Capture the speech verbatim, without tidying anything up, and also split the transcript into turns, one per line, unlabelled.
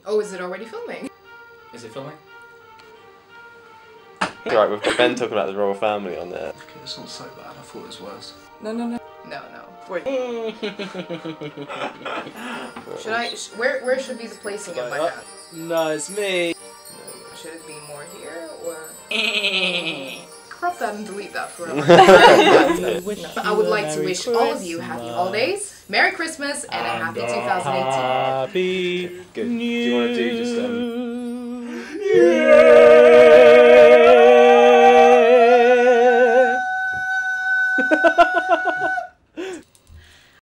Oh, is it already filming?
Is it filming?
Right, we've got Ben talking about the royal family on there.
Okay, it's not so bad. I thought it was worse.
No, no, no. No, no. Wait. Should I? Sh where Where should be the placing of my hat?
No, it's me.
Should it be more here or? Crop that and delete that forever. But I would like to wish all of you happy holidays, Merry Christmas, and a happy two thousand eighteen.
Happy. Good. Do you want to do just